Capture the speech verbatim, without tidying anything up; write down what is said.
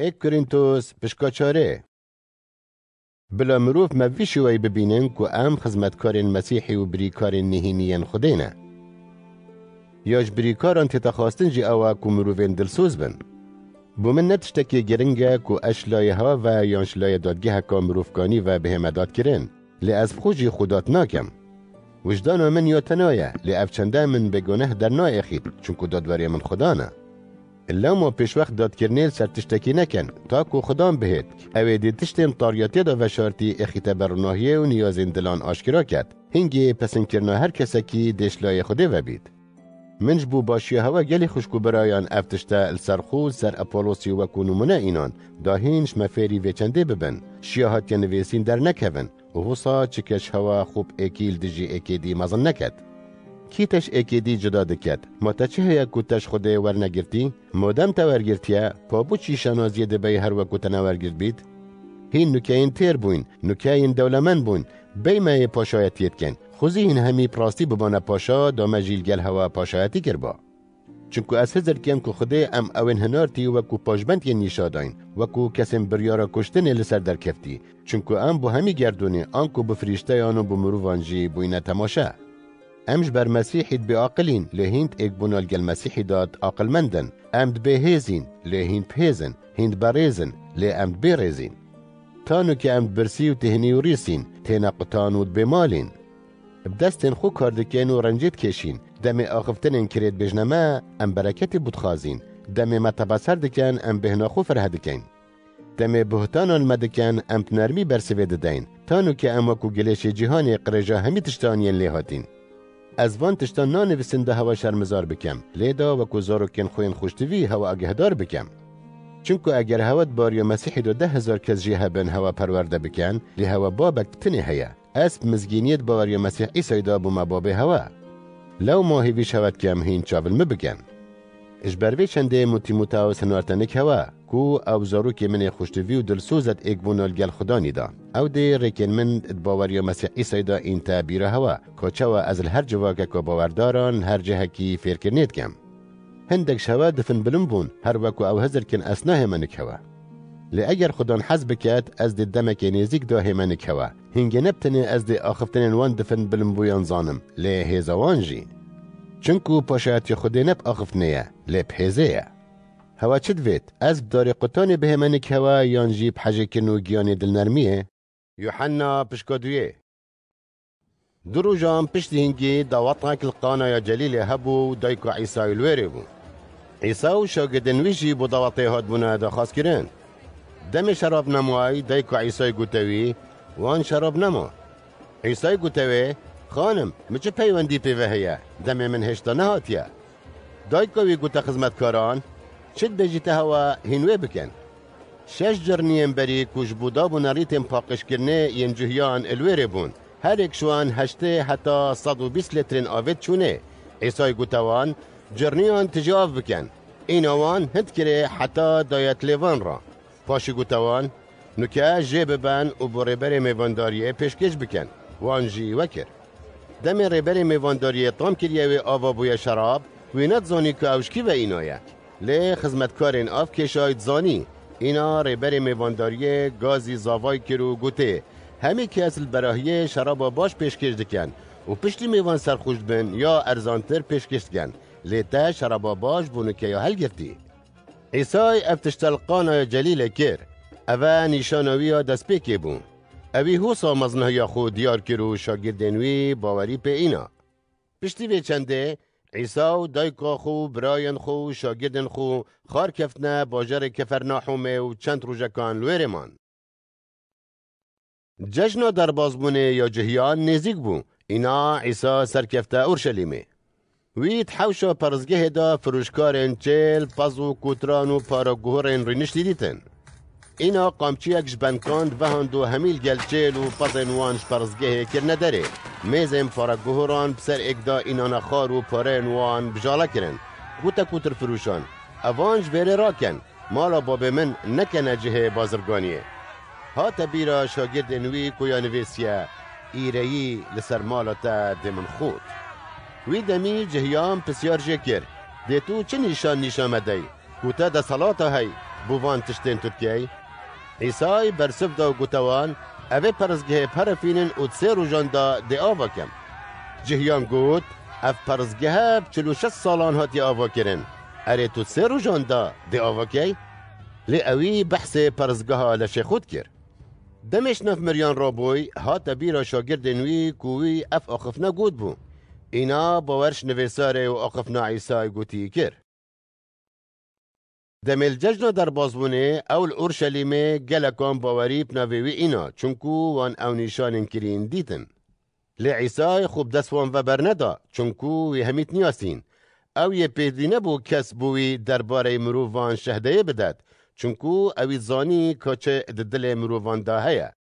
ایک کرینتوس پشکاچاره بلا مروف موی شوی ببینن که ام خدمتکارین مسیحی و بریکارین نهینین خودینه. یاش بریکاران تتخواستن جی اوا که مروفین دلسوز بن. بو من نتشتکی گرنگه که اشلای ها و یانشلای دادگه که مروفکانی و بهمداد کرن لی از خوشی خودات ناکم. وجدان من یاتنایه لی افچنده من بگونه در نای اخید چونکو دادواری من خدانه. الا ما پیش وقت داد کرنیل سر تشتکی نکن تا که خدام بهید اوی دی تشتین طاریاتی دا و شارتی اخیت برناهیه و نیازین دلان آشکرا کرد هنگی پسن کرنا هر کسی که دشلای خوده و بید. منج بو باشیه هوا گلی خوشکو برایان افتشته السرخوز سر اپولوسی و کنومونه اینان دا هینش مفیری وچنده ببن شیاهات یا نویسین در نکهون و حسا چکش هوا خوب اکیل دجی اکیدی مزن نکد. کیتش اکیدی جدا دکد ما تا چه هیا کتش خوده ورنگرتی؟ مادم تا ورگرتیه پا بو چی شنازی دبای هر وکو تا ورگرت بید؟ هین نکاین تیر بوین نکاین دولمن بوین بیمه پاشایتیت کن خوزی این همی پراستی ببانه پاشا دامه جیلگل هوا پاشایتی کربا چونکو از هزر کم که خوده ام اوین هنارتی وکو پاشبند ین نیشاداین وکو کسیم بریارا کشتن لسر در کفتی چونکو ام بو همی گردونی آنکو بفریشته یانو بمروفانجی بوینه تماشا امش بر مسیحیت بی عاقلین لهیند ایک بونال گل مسیحی داد عاقل مندن امد بهیزین لهیند بهیزن هند بریزن لی امد بریزین تانو که امد برسی و تهنی و ریسین تینا قطانود بمالین بدستن خو کاردکین و رنجید کشین دم آخفتن کرید بجنما ام برکت بودخازین دم متبصر دکن ام بهنا خو فرح دکن دم بهتانان مدکن ام تنرمی برسوه ددین تانو که ام وکو گلیش جهان قرجا همی تشتانین لیهاتین از وان تشتان نانویسن ده هوا شرمزار بکم لیدا وکو زارو کن خوین خوشتوی هوا اگهدار بکم چونکو اگر هوات باریا مسیحی دو ده هزار کس جیه بن هوا پرورده بکن لی هوا بابک تنی هیا اسب مزگینیت باریا مسیحی سایدا بوما بابه هوا لو ما هیویش هوات کم هین چاول مبکن اجبروی چنده موتی موتاو سنوارتنک هوا کو او زارو که من خوشتوی و دلسوزت ایک بونال گل خدا نیدا او دی ریکن من باریا مسیحی سایدا این تابیر هوا کوچوا از هر جواکه که باورداران هر جهه کی فیر کرنید کم هندک شوا دفن بلن بون هر وکو او هزر کن اسناه منک هوا لی اگر خدان حزب کد از دی دمک نیزیک دا همانک هوا هنگی نبتنی از دی آخفتن وان دفن بلن بویان زانم لی هیزوان جی چونکو پاشایت خودی نب آخفتنیه لی بهیزیه هوا چد وید از داری قطانی به همانک هوا یان جی بحجه کنو گیانی دل نرمیه یوحنا پشکادویه درو جام پشتی هنگی داوطنک القانا یا جلیل هبو دایکو عیسای الویری بو عیساو شاگدن ویجی بو داوطه هاد بونه دا خاص کرن دم شراب نموای دایکو عیسای گوتوی وان شراب نمو عیسای گوتوی خانم مچه پیوندی پیوه هیا دم من هشتا نهاتیا دایکوی گوتا خدمتکاران چد بجیته هوا هنوی بکن شش جرنیم بری کش بودا بو نریتم پاقش کرنه ین جهیان الویری بون هر یک شوان هشته حتی صد و بیست لیترین آوید چونه عیسای گوتوان جرنیان تجاوب بکن این آوان هد کره حتی دایت لیوان را پاشی گوتوان نکه جه ببن و با ریبر میوانداریه پیشکش بکن وانجی وکر دم ریبر میوانداریه تام کریه و آوا بوی شراب وینت زانی که اوشکی و اینایه لی خدمتکارین آف کشاید زانی اینا ریبر میوانداریه گازی زاوای کرو گوته همی که اصل براهیه شراب باش پیشکش دکن و پشتی میوان سرخوش بن یا ارزانتر پیشکش دکن لیتا شراب باش بونو که یا حل گرتی عیسای افتشتل قانا جلیل کر اوه نیشانوی ها دست پیکی بون اوی حوصا مزنه یا خود دیار کرو شاگردنوی باوری پی اینا پشتی وی چنده عیساو دایکا خو براین خو شاگردن خو خار کفتنه باجر کفرناحومه و چند روژکان لویرمان جشن در بازبونه یا جهیان نزیک بو اینا عیسی سرکفته اورشلیمه وید حوشا پرزگه دا فروشکارن چل پازو کوتران و پاراگوهرن رینش دیدیتن اینا قامچی اکش بنکاند وهاندو همیل گل چل و پازن وانش پرزگه کرنه داره میزم پاراگوهران بسر اکدا اینا نخار و پارن وان بجاله کرن گوتا کوتر فروشان اوانج بره راکن مالا باب من نکنه جه بازرگانیه ها تبیرا شاگرد نوی کویا نویسیه ایرهی لسر مالتا دمن خود وی دمی جهیان پسیار جکر دیتو چه نیشان نیشان مدهی کوتا دا صلاتا هی بووان تشتین ترکیه عیسای برسف دا و گوتوان اوه پرزگه پرفینن و تسه روژان دا دی آوا کم جهیان گوت اف پرزگه بچلو شست سالان هاتی آوا کرن اره تو تسه روژان دا دی آوا کی؟ لی اوی بحث پرزگه ها لشه خود کر دمش نف مریان رابوی هات بیرا شاگرد نوی کوی اف آخفنا گود بو اینا باورش نویساره و آخفنا عیسای گوتی کر دمیل ججنا در بازبونه اول اورشلیمه گلکان باوری بناویوی اینا چونکو وان او نیشان کرین دیتن لی عیسای خوب دست وان و برندا چونکو وی همیت نیاسین او یه پیدینه بو کس بوی درباره مروفان شهده بدد چونکو اوی زانی کچه دل مروفان دا هیا